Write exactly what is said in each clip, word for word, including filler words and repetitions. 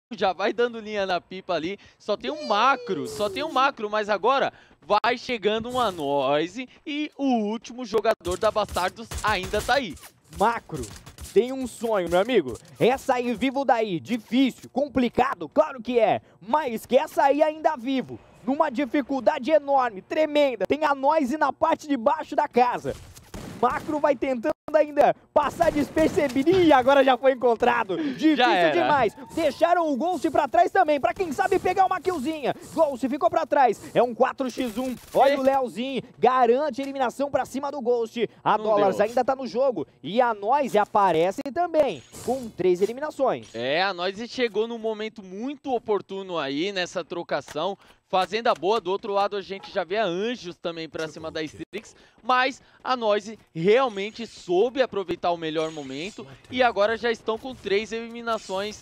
já vai dando linha na pipa ali. Só tem um macro, só tem um macro, mas agora vai chegando uma noise e o último jogador da Bastardos ainda tá aí. Macro, tem um sonho, meu amigo. É sair vivo daí. Difícil, complicado, claro que é. Mas quer sair ainda vivo. Numa dificuldade enorme, tremenda. Tem a noise na parte de baixo da casa. Macro vai tentando ainda passar despercebido. Ih, agora já foi encontrado. Difícil demais. Deixaram o Ghost pra trás também, pra quem sabe pegar uma killzinha. Ghost ficou pra trás. É um quatro a um. Olha é. o Leozinho. Garante a eliminação pra cima do Ghost. A Não Dollars deu. ainda tá no jogo. E a Noise aparece também, com três eliminações. É, a Noise chegou num momento muito oportuno aí nessa trocação. Fazenda boa, do outro lado a gente já vê a Anjos também pra cima da Strix, mas a Noise realmente soube aproveitar o melhor momento e agora já estão com três eliminações,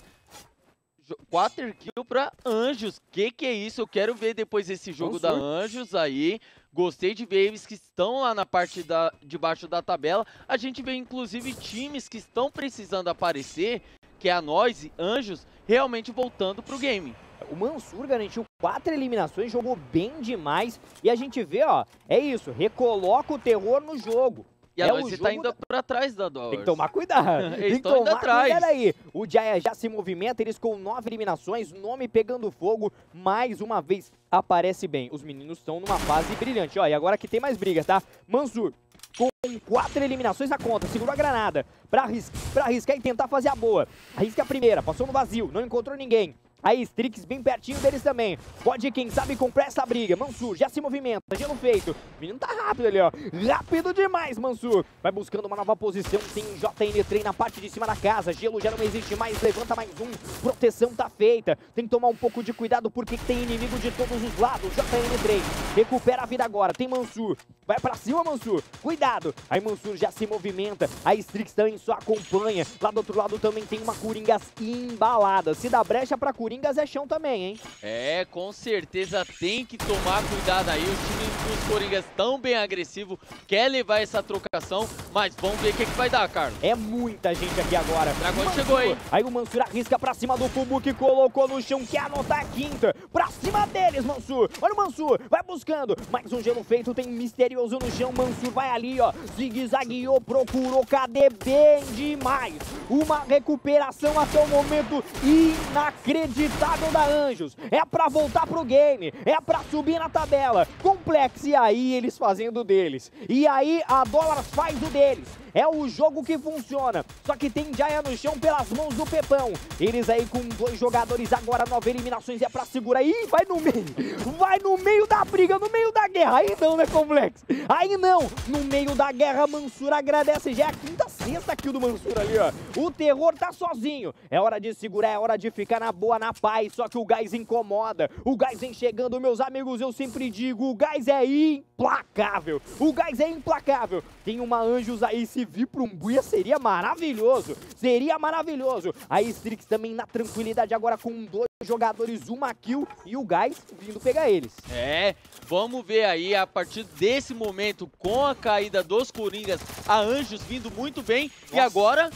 quatro kills pra Anjos. Que que é isso? Eu quero ver depois esse jogo da Anjos aí. Gostei de ver eles que estão lá na parte da, de baixo da tabela. A gente vê inclusive times que estão precisando aparecer, que é a Noise, Anjos, realmente voltando pro game. O Mansur garantiu quatro eliminações, jogou bem demais. E a gente vê, ó, é isso, recoloca o terror no jogo. E a é Noise tá indo da... pra trás da Dollars. Tem que tomar cuidado. Eles Tem que tomar atrás. cuidado aí. O Jaya já se movimenta, eles com nove eliminações, nome pegando fogo, mais uma vez aparece bem. Os meninos estão numa fase brilhante. Ó, e agora que tem mais briga, tá? Mansur com quatro eliminações na conta, segurou a granada pra, arris pra arriscar e tentar fazer a boa. Arrisca a primeira, passou no vazio, não encontrou ninguém. Aí Strix bem pertinho deles também. Pode, quem sabe, comprar essa briga. Mansur já se movimenta, gelo feito. O menino tá rápido ali, ó. Rápido demais, Mansur. Vai buscando uma nova posição. Tem J N três na parte de cima da casa. Gelo já não existe mais, levanta mais um. Proteção tá feita. Tem que tomar um pouco de cuidado porque tem inimigo de todos os lados. J N três recupera a vida agora. Tem Mansur. Vai pra cima, Mansur. Cuidado. Aí Mansur já se movimenta. A Strix também só acompanha. Lá do outro lado também tem uma Coringas embalada. Se dá brecha pra Coringas, Coringas é chão também, hein? É, com certeza tem que tomar cuidado aí. O time dos Coringas tão bem agressivo, quer levar essa trocação, mas vamos ver o que, que vai dar, Carlos. É muita gente aqui agora. Dragão chegou, hein? Aí o Mansur arrisca pra cima do Fubu que colocou no chão, quer anotar a quinta. Pra cima deles, Mansur. Olha o Mansur, vai buscando. Mais um gelo feito, tem Misterioso no chão. Mansur vai ali, ó. Zigue-zagueou, procurou, cadê bem demais. Uma recuperação até o momento inacreditável da Anjos. É pra voltar pro game, é pra subir na tabela. Complex, e aí eles fazendo deles. E aí a Dollars faz o deles. É o jogo que funciona. Só que tem Jaya no chão pelas mãos do Pepão. Eles aí com dois jogadores agora, nove eliminações, é pra segurar. Ih, vai no meio. Vai no meio da briga, no meio da guerra. Aí não, né, Complex? Aí não. No meio da guerra, Mansur agradece. Já é a quinta, sexta kill do Mansur ali, ó. O terror tá sozinho. É hora de segurar, é hora de ficar na boa, na paz. Só que o gás incomoda. O gás vem chegando, meus amigos, eu sempre digo, o gás é implacável. O gás é implacável. Tem uma Anjos aí, se vir para um buia seria maravilhoso, seria maravilhoso. A Strix também na tranquilidade agora com dois jogadores, uma kill e o Gás vindo pegar eles. É, vamos ver aí a partir desse momento com a caída dos Coringas, a Anjos vindo muito bem. Nossa. E agora...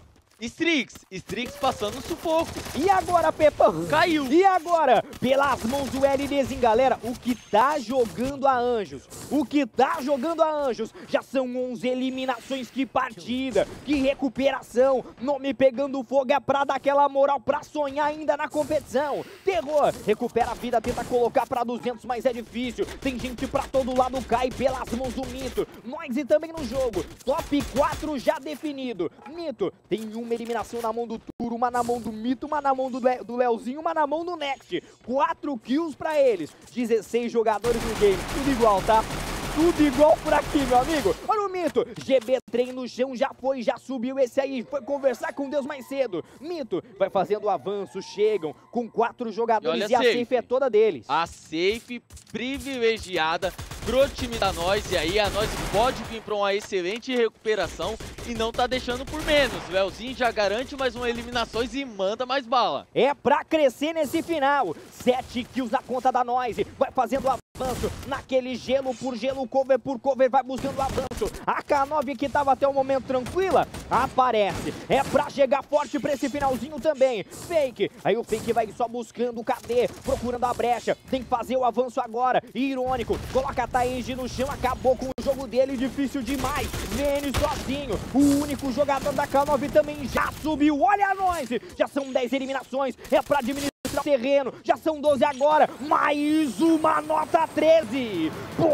Strix, Strix passando sufoco. E agora, Pepão? Caiu. E agora? Pelas mãos do LDzinho, galera, o que tá jogando a Anjos? O que tá jogando a Anjos? Já são onze eliminações, que partida, que recuperação. Nome pegando fogo, é pra dar aquela moral, pra sonhar ainda na competição. Terror, recupera a vida, tenta colocar pra duzentos, mas é difícil. Tem gente pra todo lado, cai pelas mãos do Mito. Noise também no jogo. Top quatro já definido. Mito tem uma eliminação na mão do Turo, uma na mão do Mito, uma na mão do, Le do Leozinho, uma na mão do Next. Quatro kills pra eles. dezesseis jogadores no game. Tudo igual, tá? Tudo igual por aqui, meu amigo. Olha o Mito. G B trem no chão, já foi, já subiu. Esse aí foi conversar com Deus mais cedo. Mito vai fazendo o avanço, chegam com quatro jogadores e, e a safe. safe é toda deles. A safe privilegiada pro time da Noise. E aí a Noise pode vir pra uma excelente recuperação e não tá deixando por menos. O Leozinho já garante mais uma eliminações e manda mais bala. É pra crescer nesse final. Sete kills na conta da Noise. Vai fazendo a avanço, naquele gelo por gelo, cover por cover, vai buscando o avanço. A K nove que tava até o momento tranquila, aparece. É pra chegar forte pra esse finalzinho também. Fake, aí o Fake vai só buscando o K D, procurando a brecha. Tem que fazer o avanço agora. Irônico, coloca a Taenge no chão, acabou com o jogo dele, difícil demais. Vene sozinho, o único jogador da K nove também já subiu. Olha a Noise, já são dez eliminações, é pra administrar o terreno, já são doze agora, mais uma nota treze.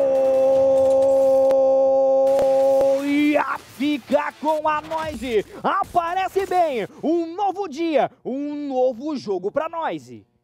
Poia fica com a Noise, aparece bem, um novo dia, um novo jogo pra Noise.